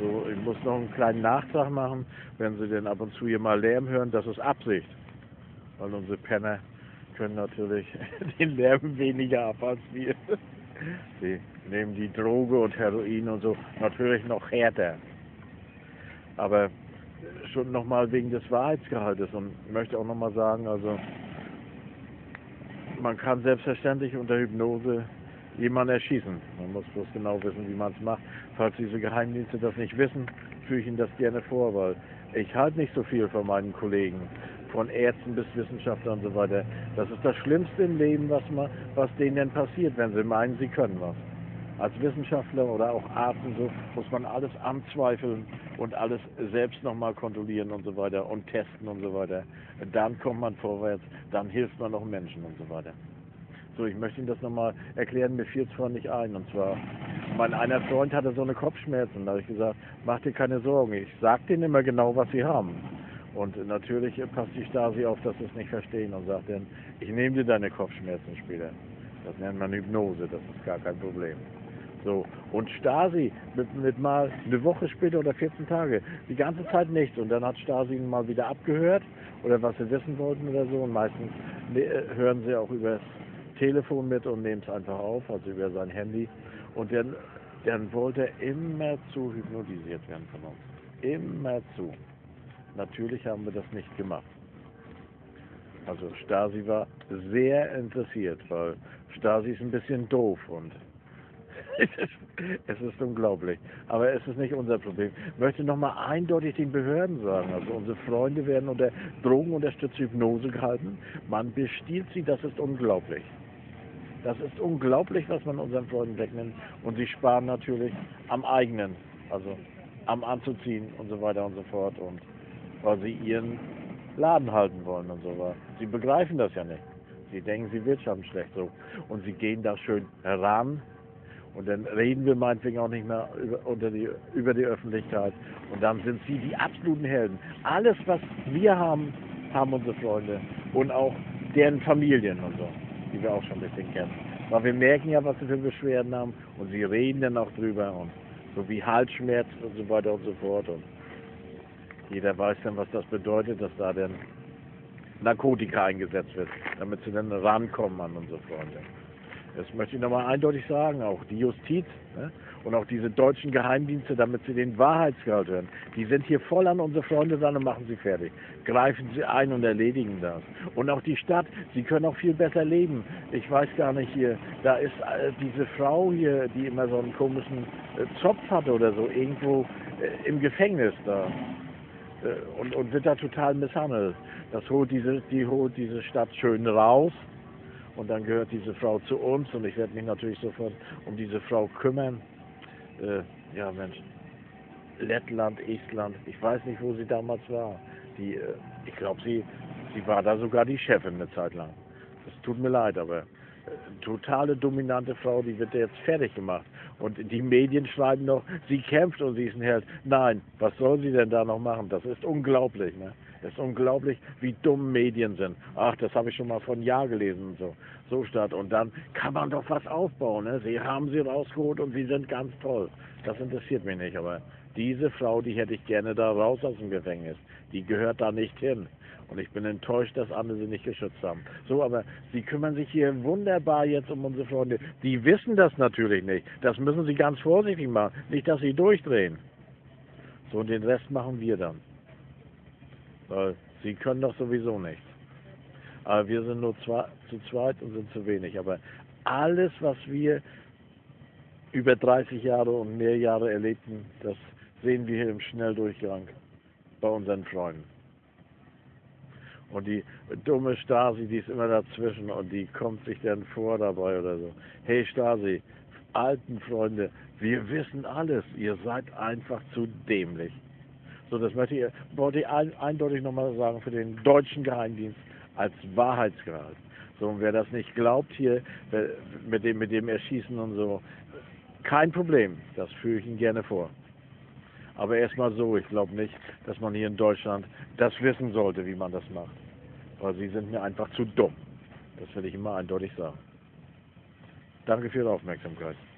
So, ich muss noch einen kleinen Nachtrag machen, wenn Sie denn ab und zu hier mal Lärm hören, das ist Absicht. Weil unsere Penner können natürlich den Lärm weniger ab als wir. Sie nehmen die Droge und Heroin und so natürlich noch härter. Aber schon nochmal wegen des Wahrheitsgehaltes und ich möchte auch nochmal sagen, also man kann selbstverständlich unter Hypnose jemanden erschießen. Man muss bloß genau wissen, wie man es macht. Falls diese Geheimdienste das nicht wissen, führe ich Ihnen das gerne vor, weil ich halte nicht so viel von meinen Kollegen, von Ärzten bis Wissenschaftlern und so weiter. Das ist das Schlimmste im Leben, was denen denn passiert, wenn sie meinen, sie können was. Als Wissenschaftler oder auch Arzt und so muss man alles anzweifeln und alles selbst nochmal kontrollieren und so weiter und testen und so weiter. Dann kommt man vorwärts, dann hilft man auch Menschen und so weiter. So, ich möchte Ihnen das nochmal erklären, mir fiel es vorhin nicht ein. Und zwar, mein einer Freund hatte so eine Kopfschmerzen. Da habe ich gesagt, mach dir keine Sorgen, ich sag denen immer genau, was sie haben. Und natürlich passt die Stasi auf, dass sie es nicht verstehen und sagt dann, ich nehme dir deine Kopfschmerzen später. Das nennt man Hypnose, das ist gar kein Problem. So, und Stasi mit mal eine Woche später oder 14 Tage, die ganze Zeit nichts. Und dann hat Stasi ihn mal wieder abgehört oder was sie wissen wollten oder so. Und meistens hören sie auch über das Telefon mit und nehmen es einfach auf, also über sein Handy. Und dann wollte er immer zu hypnotisiert werden von uns. Immer zu. Natürlich haben wir das nicht gemacht. Also Stasi war sehr interessiert, weil Stasi ist ein bisschen doof und es ist unglaublich. Aber es ist nicht unser Problem. Ich möchte nochmal eindeutig den Behörden sagen, also unsere Freunde werden unter drogenunterstützte Hypnose gehalten. Man bestiehlt sie, das ist unglaublich. Das ist unglaublich, was man unseren Freunden wegnimmt. Und sie sparen natürlich am eigenen, also am Anzuziehen und so weiter und so fort. Und weil sie ihren Laden halten wollen und so weiter. Sie begreifen das ja nicht. Sie denken, sie wirtschaften schlecht so. Und sie gehen da schön heran. Und dann reden wir meinetwegen auch nicht mehr über die Öffentlichkeit. Und dann sind sie die absoluten Helden. Alles, was wir haben, haben unsere Freunde. Und auch deren Familien und so, die wir auch schon ein bisschen kennen. Weil wir merken ja, was sie für Beschwerden haben. Und sie reden dann auch drüber. Und so wie Halsschmerzen und so weiter und so fort. Und jeder weiß dann, was das bedeutet, dass da dann Narkotika eingesetzt wird, damit sie dann rankommen an unsere Freunde. Das möchte ich nochmal eindeutig sagen, auch die Justiz, ne? Und auch diese deutschen Geheimdienste, damit sie den Wahrheitsgehalt hören, die sind hier voll an unsere Freunde dran und machen sie fertig. Greifen sie ein und erledigen das. Und auch die Stadt, sie können auch viel besser leben. Ich weiß gar nicht hier, da ist diese Frau hier, die immer so einen komischen Zopf hatte oder so, irgendwo im Gefängnis da. Und wird da total misshandelt. Die holt diese Stadt schön raus. Und dann gehört diese Frau zu uns und ich werde mich natürlich sofort um diese Frau kümmern. Ja Mensch, Lettland, Estland, ich weiß nicht, wo sie damals war. Ich glaube, sie war da sogar die Chefin eine Zeit lang. Das tut mir leid, aber totale dominante Frau, die wird jetzt fertig gemacht. Und die Medien schreiben noch, sie kämpft und sie ist ein Held. Nein, was soll sie denn da noch machen? Das ist unglaublich, ne? Es ist unglaublich, wie dumm Medien sind. Ach, das habe ich schon mal vor einem Jahr gelesen und so. So statt. Und dann kann man doch was aufbauen, ne? Sie haben sie rausgeholt und sie sind ganz toll. Das interessiert mich nicht, aber diese Frau, die hätte ich gerne da raus aus dem Gefängnis. Die gehört da nicht hin. Und ich bin enttäuscht, dass andere sie nicht geschützt haben. So, aber sie kümmern sich hier wunderbar jetzt um unsere Freunde. Die wissen das natürlich nicht. Das müssen sie ganz vorsichtig machen. Nicht, dass sie durchdrehen. So, und den Rest machen wir dann. Weil sie können doch sowieso nichts. Aber wir sind nur zu zweit und sind zu wenig. Aber alles, was wir über 30 Jahre und mehr Jahre erlebten, das sehen wir hier im Schnelldurchgang bei unseren Freunden. Und die dumme Stasi, die ist immer dazwischen und die kommt sich dann vor dabei oder so. Hey Stasi, alten Freunde, wir wissen alles, ihr seid einfach zu dämlich. So, das wollte ich eindeutig nochmal sagen für den deutschen Geheimdienst als Wahrheitsgehalt. So, und wer das nicht glaubt hier, mit dem Erschießen und so, kein Problem, das führe ich Ihnen gerne vor. Aber erstmal so, ich glaube nicht, dass man hier in Deutschland das wissen sollte, wie man das macht. Weil sie sind mir einfach zu dumm. Das will ich immer eindeutig sagen. Danke für Ihre Aufmerksamkeit.